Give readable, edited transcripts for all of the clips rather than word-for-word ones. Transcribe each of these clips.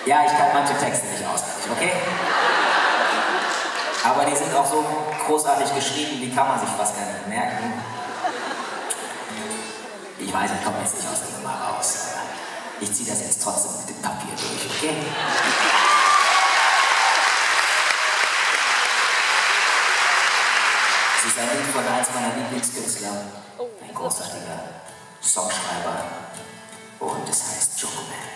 Ja, ich kann manche Texte nicht auswendig, okay? Aber die sind auch so großartig geschrieben, die kann man sich fast gar nicht merken. Ich weiß, ich komme jetzt nicht aus der Nummer raus, aber ich ziehe das jetzt trotzdem mit dem Papier durch, okay? Es ist ein Lied von eins meiner Lieblingskünstler, ein großartiger Songschreiber, und es heißt Joker Man.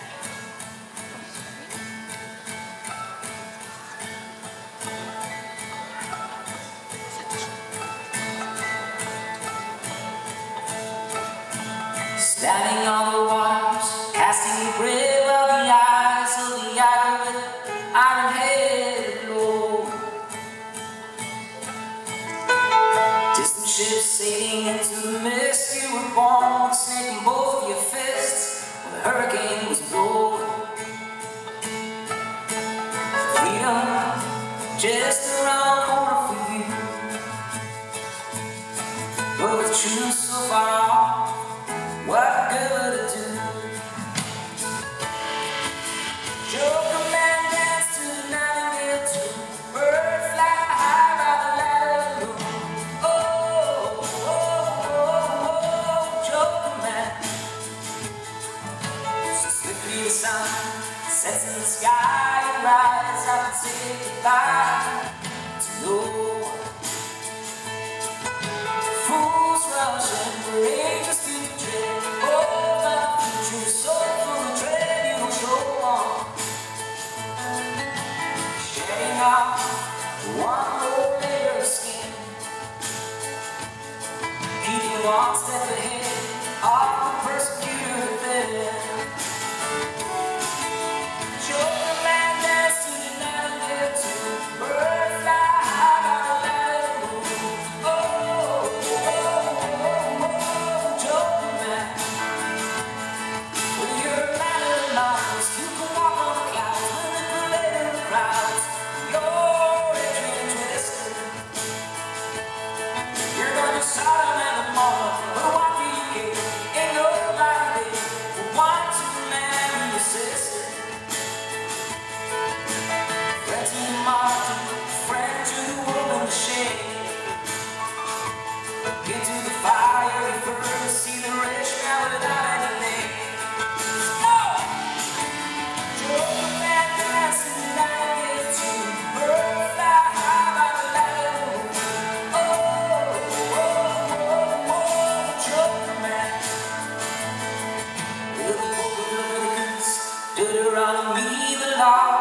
Standing on the waters, casting a grip of the eyes of the iron with iron-headed glow. Distant ships sailing into the mist, you were born with a snake in both your fists when the hurricane was blowing. Freedom just around the corner for you, but with truth so far off, what good would it do? Joker Man dance to the nightingale tune, birds fly high by the light of the moon. Oh, oh, oh, oh, Joker Man. So swiftly the sun sets in the sky and rises up and say goodbye to no one. Fools rush and courageous to the dread. One more layer of skin, keeping one step ahead of the persecutor within. Joker Man dance to the nightingale tune, birds fly high by the light of the moon. Oh, oh, oh, oh, Joker Man. Well, you're a man of the mountains, you can walk on the clouds, manipulating the crowds. Sodom and Gomorrah, but what do you care? Ain't nobody there who wants to marry your sister. Friend to the martyr, friend to the woman shame. Into the fiery furnace, see the rich man without any name. Oh! Joker Man dance in the nightingale tune, birds fly high by the light of the moon. Deuteronomy, the law